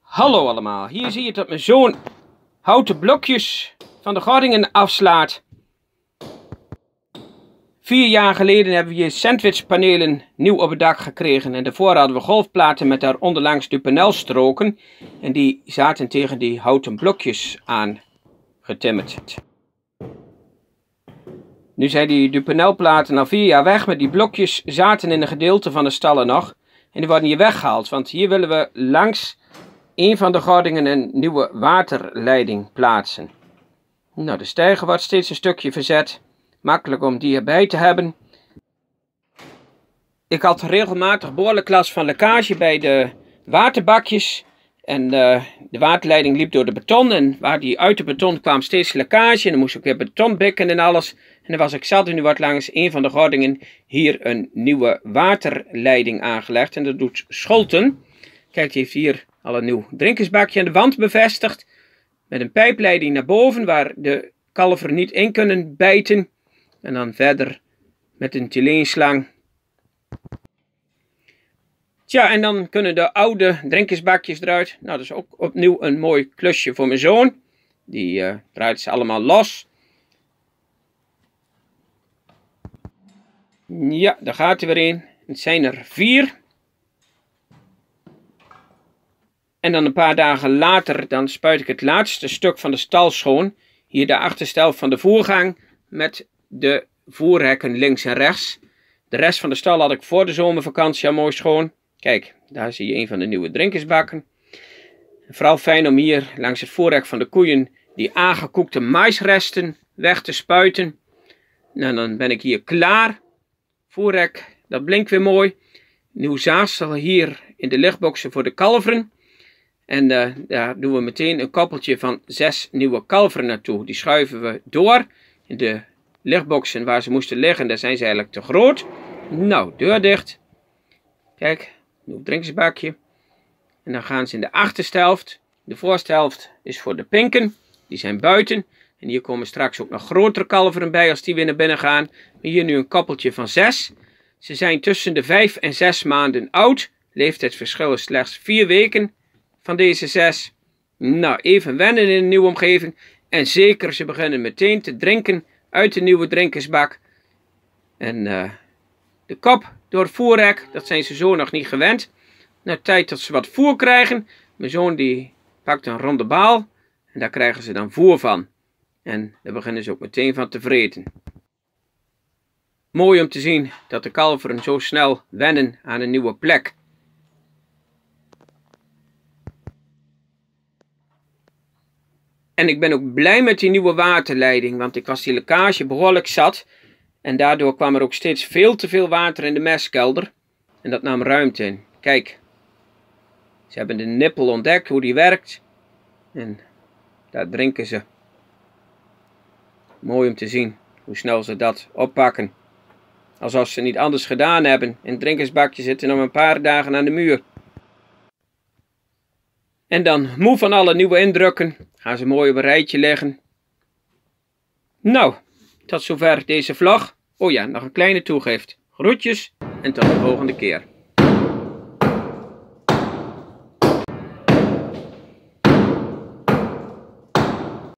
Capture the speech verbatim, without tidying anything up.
Hallo allemaal, hier zie je dat mijn zoon houten blokjes van de gordingen afslaat. Vier jaar geleden hebben we hier sandwichpanelen nieuw op het dak gekregen. En daarvoor hadden we golfplaten met daar onderlangs dupenelstroken. En die zaten tegen die houten blokjes aan getimmerd. Nu zijn die dupenelplaten al vier jaar weg, maar die blokjes zaten in een gedeelte van de stallen nog. En die worden hier weggehaald, want hier willen we langs een van de gordingen een nieuwe waterleiding plaatsen. Nou, de steiger wordt steeds een stukje verzet. Makkelijk om die erbij te hebben. Ik had regelmatig behoorlijk last van lekkage bij de waterbakjes. En uh, de waterleiding liep door de beton. En waar die uit de beton kwam steeds lekkage. En dan moest ik weer beton bikken en alles. En dan was ik zat en nu wordt langs een van de gordingen hier een nieuwe waterleiding aangelegd. En dat doet Scholten. Kijk, die heeft hier al een nieuw drinkersbakje aan de wand bevestigd. Met een pijpleiding naar boven waar de kalveren niet in kunnen bijten. En dan verder met een tyleenslang. Tja, en dan kunnen de oude drinkersbakjes eruit. Nou, dat is ook opnieuw een mooi klusje voor mijn zoon. Die uh, draait ze allemaal los. Ja, daar gaat er weer een. Het zijn er vier. En dan een paar dagen later, dan spuit ik het laatste stuk van de stal schoon. Hier de achterstelf van de voergang met de voerhekken links en rechts. De rest van de stal had ik voor de zomervakantie al mooi schoon. Kijk, daar zie je een van de nieuwe drinkersbakken. Vooral fijn om hier langs het voorhek van de koeien die aangekoekte maisresten weg te spuiten. En dan ben ik hier klaar. Voorhek, dat blinkt weer mooi. Nieuw zaagsel hier in de lichtboxen voor de kalveren. En uh, daar doen we meteen een koppeltje van zes nieuwe kalveren naartoe. Die schuiven we door in de lichtboxen waar ze moesten liggen. Daar zijn ze eigenlijk te groot. Nou, deur dicht. Kijk, nieuw drinkersbakje. En dan gaan ze in de achterste helft. De voorste helft is voor de pinken. Die zijn buiten. En hier komen straks ook nog grotere kalveren bij als die weer naar binnen gaan. Maar hier nu een koppeltje van zes. Ze zijn tussen de vijf en zes maanden oud. Leeftijdsverschil is slechts vier weken van deze zes. Nou, even wennen in een nieuwe omgeving. En zeker, ze beginnen meteen te drinken uit de nieuwe drinkersbak. En uh, de kop door het voerhek, dat zijn ze zo nog niet gewend. Nou, tijd dat ze wat voer krijgen. Mijn zoon die pakt een ronde baal. En daar krijgen ze dan voer van. En daar beginnen ze ook meteen van te vreten. Mooi om te zien dat de kalveren zo snel wennen aan een nieuwe plek. En ik ben ook blij met die nieuwe waterleiding, want ik was die lekkage behoorlijk zat. En daardoor kwam er ook steeds veel te veel water in de mestkelder. En dat nam ruimte in. Kijk, ze hebben de nippel ontdekt, hoe die werkt. En daar drinken ze. Mooi om te zien hoe snel ze dat oppakken. Alsof ze niet anders gedaan hebben. In het drinkersbakje zitten nog een paar dagen aan de muur. En dan, moe van alle nieuwe indrukken, gaan ze mooi op een rijtje liggen. Nou, tot zover deze vlog. Oh ja, nog een kleine toegift. Groetjes en tot de volgende keer.